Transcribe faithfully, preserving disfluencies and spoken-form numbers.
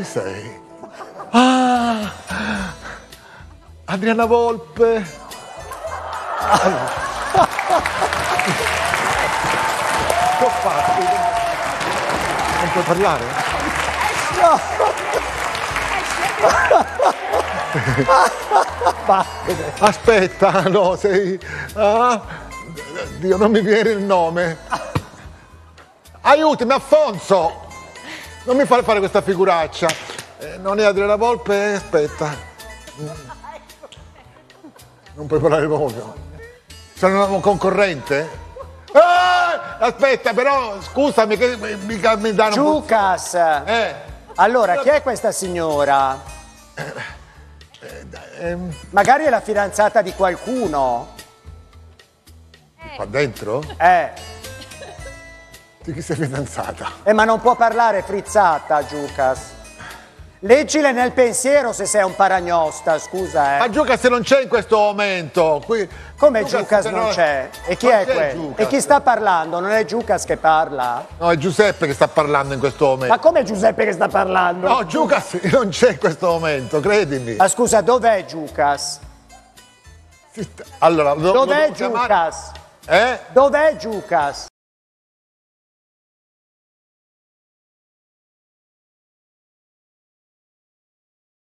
Chi sei? Ah! Adriana Volpe. Allora. Che ho fatto? Non puoi parlare? No! Aspetta, no, sei... Ah, Dio, non mi viene il nome. Aiutami, Affonso! Non mi fare fare questa figuraccia. Eh, non è Adriana Volpe, aspetta. Non puoi parlare proprio. Sono un concorrente? Ah, aspetta, però, scusami, che mica mi danno... Giucas! Eh. Allora, chi è questa signora? Eh, ehm, Magari è la fidanzata di qualcuno. qua dentro? Eh. Di chi sei fidanzata? Eh, ma non può parlare frizzata, Giucas. Leggile nel pensiero se sei un paragnosta, scusa, eh. Ma Giucas non c'è in questo momento. Qui... Come Giucas non c'è? E chi è quello? E chi sta parlando? Non è Giucas che parla? No, è Giuseppe che sta parlando in questo momento. Ma come Giuseppe che sta parlando? No, Giucas non c'è in questo momento, credimi. Ma scusa, dov'è Giucas? Allora, lo, Dov'è lo chiamare... Giucas? Eh? Dov'è Giucas?